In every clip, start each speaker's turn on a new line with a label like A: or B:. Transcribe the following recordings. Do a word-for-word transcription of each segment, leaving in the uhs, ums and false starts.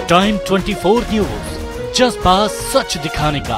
A: Time चौबीस news, जज्बा सच दिखाने का।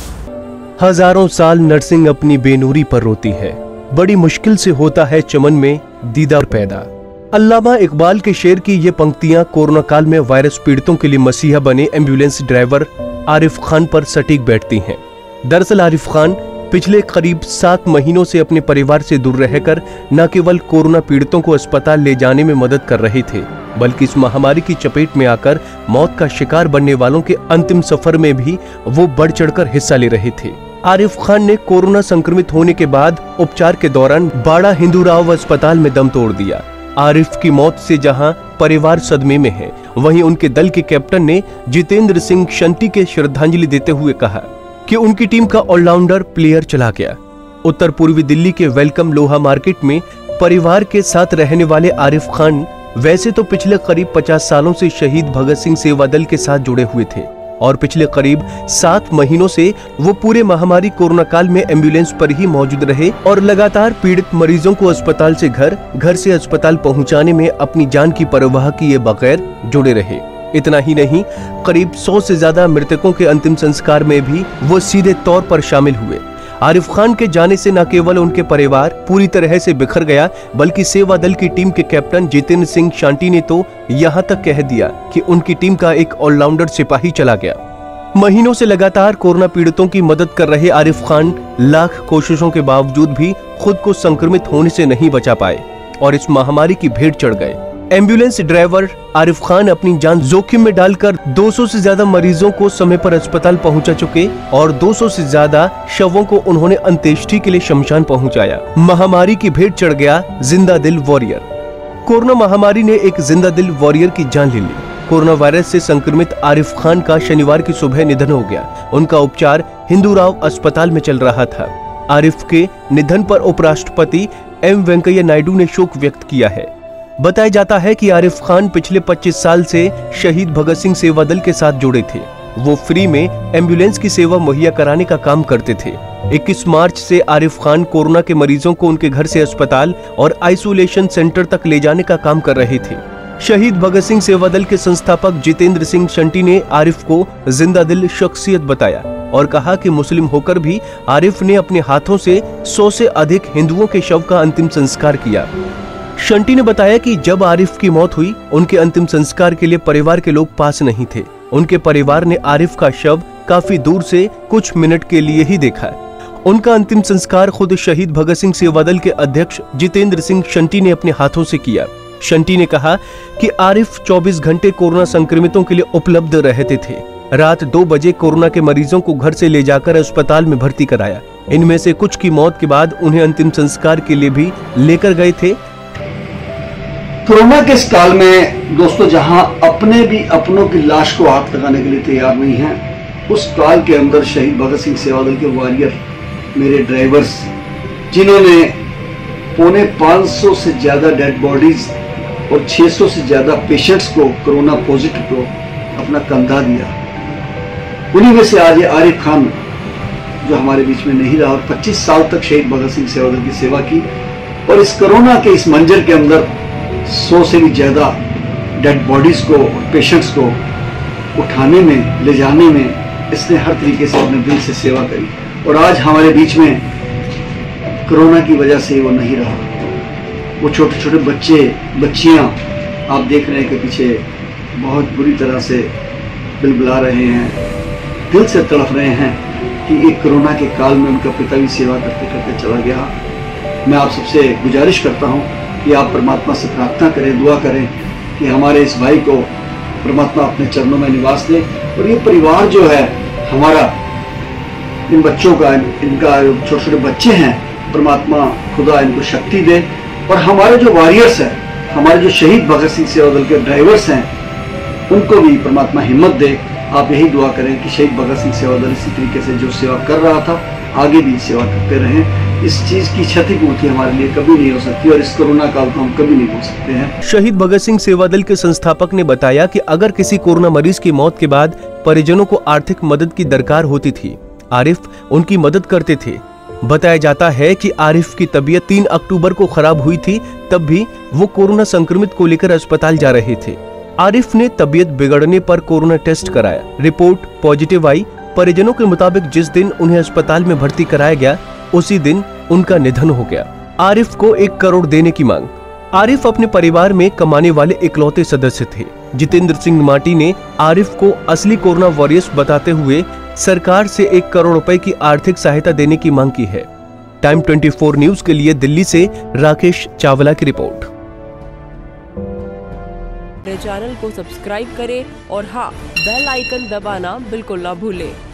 B: हजारों साल नर्सिंग अपनी बेनूरी पर रोती है, बड़ी मुश्किल से होता है चमन में दीदार पैदा। अल्लामा इकबाल के शेर की ये पंक्तियां कोरोना काल में वायरस पीड़ितों के लिए मसीहा बने एम्बुलेंस ड्राइवर आरिफ खान पर सटीक बैठती हैं। दरअसल आरिफ खान पिछले करीब सात महीनों से अपने परिवार से दूर रहकर न केवल कोरोना पीड़ितों को अस्पताल ले जाने में मदद कर रहे थे, बल्कि इस महामारी की चपेट में आकर मौत का शिकार बनने वालों के अंतिम सफर में भी वो बढ़ चढ़कर हिस्सा ले रहे थे। आरिफ खान ने कोरोना संक्रमित होने के बाद उपचार के दौरान बाड़ा हिंदूराव अस्पताल में दम तोड़ दिया। आरिफ की मौत से जहां परिवार सदमे में है, वहीं उनके दल के कैप्टन ने जितेंद्र सिंह शंटी के श्रद्धांजलि देते हुए कहा कि उनकी टीम का ऑलराउंडर प्लेयर चला गया। उत्तर पूर्वी दिल्ली के वेलकम लोहा मार्केट में परिवार के साथ रहने वाले आरिफ खान वैसे तो पिछले करीब पचास सालों से शहीद भगत सिंह सेवा दल के साथ जुड़े हुए थे और पिछले करीब सात महीनों से वो पूरे महामारी कोरोना काल में एम्बुलेंस पर ही मौजूद रहे और लगातार पीड़ित मरीजों को अस्पताल से घर, घर से अस्पताल पहुंचाने में अपनी जान की परवाह किए बगैर जुड़े रहे। इतना ही नहीं, करीब सौ से ज्यादा मृतकों के अंतिम संस्कार में भी वो सीधे तौर पर शामिल हुए। आरिफ खान के जाने से न केवल उनके परिवार पूरी तरह से बिखर गया, बल्कि सेवा दल की टीम के कैप्टन जितेंद्र सिंह शांटी ने तो यहाँ तक कह दिया कि उनकी टीम का एक ऑलराउंडर सिपाही चला गया। महीनों से लगातार कोरोना पीड़ितों की मदद कर रहे आरिफ खान लाख कोशिशों के बावजूद भी खुद को संक्रमित होने से नहीं बचा पाए और इस महामारी की भेंट चढ़ गए। एम्बुलेंस ड्राइवर आरिफ खान अपनी जान जोखिम में डालकर दो सौ से ज्यादा मरीजों को समय पर अस्पताल पहुंचा चुके और दो सौ से ज्यादा शवों को उन्होंने अंत्येष्टि के लिए शमशान पहुंचाया। महामारी की भेंट चढ़ गया जिंदा दिल वॉरियर। कोरोना महामारी ने एक जिंदा दिल वॉरियर की जान ले ली। कोरोना वायरस से संक्रमित आरिफ खान का शनिवार की सुबह निधन हो गया। उनका उपचार हिंदूराव अस्पताल में चल रहा था। आरिफ के निधन पर उपराष्ट्रपति एम वेंकैया नायडू ने शोक व्यक्त किया है। बताया जाता है कि आरिफ खान पिछले पच्चीस साल से शहीद भगत सिंह सेवा दल के साथ जुड़े थे। वो फ्री में एम्बुलेंस की सेवा मुहैया कराने का काम करते थे। इक्कीस मार्च से आरिफ खान कोरोना के मरीजों को उनके घर से अस्पताल और आइसोलेशन सेंटर तक ले जाने का काम कर रहे थे। शहीद भगत सिंह सेवा दल के संस्थापक जितेंद्र सिंह शंटी ने आरिफ को जिंदा दिल शख्सियत बताया और कहा कि मुस्लिम होकर भी आरिफ ने अपने हाथों से सौ से अधिक हिंदुओं के शव का अंतिम संस्कार किया। शंटी ने बताया कि जब आरिफ की मौत हुई, उनके अंतिम संस्कार के लिए परिवार के लोग पास नहीं थे। उनके परिवार ने आरिफ का शव काफी दूर से कुछ मिनट के लिए ही देखा। उनका अंतिम संस्कार खुद शहीद भगत सिंह सेवा दल के अध्यक्ष जितेंद्र सिंह शंटी ने अपने हाथों से किया। शंटी ने कहा कि आरिफ चौबीस घंटे कोरोना संक्रमितों के लिए उपलब्ध रहते थे। रात दो बजे कोरोना के मरीजों को घर से ले जाकर अस्पताल में भर्ती कराया। इनमें से कुछ की मौत के बाद उन्हें अंतिम संस्कार के लिए भी लेकर गए थे।
C: कोरोना के इस काल में दोस्तों, जहां अपने भी अपनों की लाश को हाथ लगाने के लिए तैयार नहीं हैं, उस काल के अंदर शहीद भगत सिंह सेवा दल के वॉरियर, मेरे ड्राइवर्स, जिन्होंने पौने पाँच सौ से ज्यादा डेड बॉडीज और छह सौ से ज्यादा पेशेंट्स को कोरोना पॉजिटिव को अपना कंधा दिया, उन्हीं में से आज ये आरिफ खान जो हमारे बीच में नहीं रहा और पच्चीस साल तक शहीद भगत सिंह सेवा दल की सेवा की और इस कोरोना के इस मंजर के अंदर सौ से भी ज्यादा डेड बॉडीज को और पेशेंट्स को उठाने में, ले जाने में इसने हर तरीके से अपने दिल से सेवा करी और आज हमारे बीच में कोरोना की वजह से वो नहीं रहा। वो छोटे छोटे बच्चे, बच्चियां आप देख रहे हैं कि पीछे बहुत बुरी तरह से बिलबिला रहे हैं, दिल से तड़प रहे हैं कि एक कोरोना के काल में उनका पिता भी सेवा करते करते चला गया। मैं आप सबसे गुजारिश करता हूँ कि आप परमात्मा से प्रार्थना करें, दुआ करें कि हमारे इस भाई को परमात्मा अपने चरणों में निवास दे और ये परिवार जो है हमारा, इन बच्चों का, इनका छोटे छोटे बच्चे हैं, परमात्मा खुदा इनको शक्ति दे और हमारे जो वॉरियर्स हैं, हमारे जो शहीद भगत सिंह सेवा दल के ड्राइवर्स हैं, उनको भी परमात्मा हिम्मत दे। आप यही दुआ करें कि शहीद भगत सिंह सेवा दल इसी तरीके से जो सेवा कर रहा था आगे भी सेवा करते रहें। इस चीज की क्षतिपूर्ति हमारे लिए कभी नहीं हो सकती और इस कोरोना काल को हम कभी नहीं भूल सकते हैं।
B: शहीद भगत सिंह सेवा दल के संस्थापक ने बताया कि अगर किसी कोरोना मरीज की मौत के बाद परिजनों को आर्थिक मदद की दरकार होती थी, आरिफ उनकी मदद करते थे। बताया जाता है कि आरिफ की तबीयत तीन अक्टूबर को खराब हुई थी, तब भी वो कोरोना संक्रमित को लेकर अस्पताल जा रहे थे। आरिफ ने तबीयत बिगड़ने पर कोरोना टेस्ट कराया, रिपोर्ट पॉजिटिव आई। परिजनों के मुताबिक जिस दिन उन्हें अस्पताल में भर्ती कराया गया उसी दिन उनका निधन हो गया। आरिफ को एक करोड़ देने की मांग। आरिफ अपने परिवार में कमाने वाले इकलौते सदस्य थे। जितेंद्र सिंह माटी ने आरिफ को असली कोरोना वॉरियर्स बताते हुए सरकार से एक करोड़ रुपए की आर्थिक सहायता देने की मांग की है। टाइम चौबीस न्यूज के लिए दिल्ली से राकेश चावला की रिपोर्ट।
D: चैनल को सब्सक्राइब करें और हाँ, बेल आइकन दबाना बिल्कुल ना भूलें।